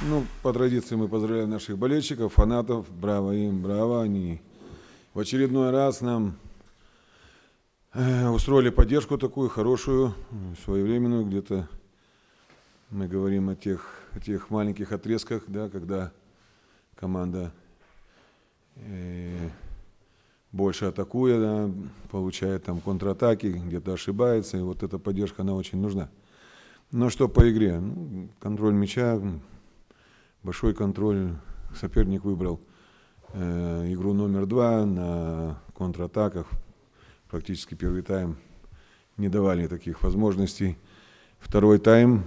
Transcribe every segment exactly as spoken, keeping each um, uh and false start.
Ну, по традиции мы поздравляем наших болельщиков, фанатов. Браво им, браво. Они в очередной раз нам э, устроили поддержку такую хорошую, своевременную. Где-то мы говорим о тех, о тех маленьких отрезках, да, когда команда э, больше атакуя, да, получает там контратаки, где-то ошибается. И вот эта поддержка, она очень нужна. Но что по игре? Ну, контроль мяча. Большой контроль. Соперник выбрал э, игру номер два на контратаках. Практически первый тайм не давали таких возможностей. Второй тайм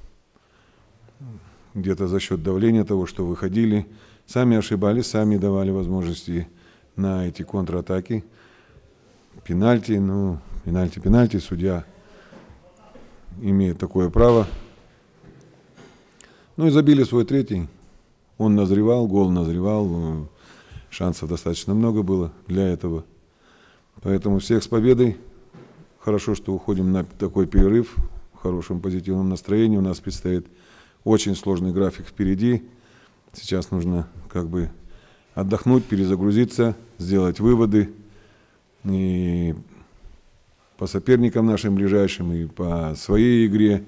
где-то за счет давления того, что выходили, сами ошибались, сами давали возможности на эти контратаки. Пенальти, ну, пенальти, пенальти. Судья имеет такое право. Ну и забили свой третий. Он назревал, гол назревал. Шансов достаточно много было для этого. Поэтому всех с победой. Хорошо, что уходим на такой перерыв. В хорошем позитивном настроении. У нас предстоит очень сложный график впереди. Сейчас нужно как бы отдохнуть, перезагрузиться, сделать выводы. И по соперникам нашим ближайшим, и по своей игре.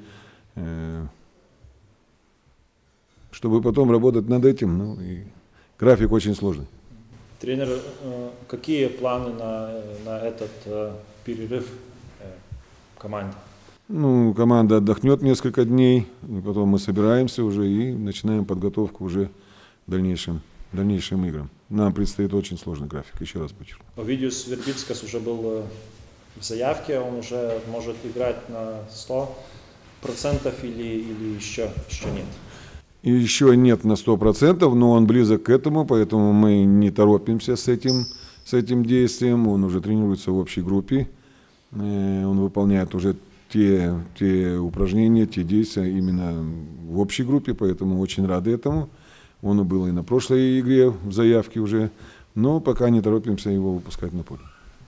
Чтобы потом работать над этим. Ну, и график очень сложный. Тренер, какие планы на, на этот перерыв команды? Ну, команда отдохнет несколько дней, и потом мы собираемся уже и начинаем подготовку уже к дальнейшим, дальнейшим играм. Нам предстоит очень сложный график, еще раз подчеркну. Овидиус Вербицкас уже был в заявке, он уже может играть на сто процентов или, или еще, еще нет? И еще нет на сто процентов, но он близок к этому, поэтому мы не торопимся с этим, с этим действием. Он уже тренируется в общей группе, он выполняет уже те, те упражнения, те действия именно в общей группе, поэтому очень рады этому. Он был и на прошлой игре в заявке уже, но пока не торопимся его выпускать на поле.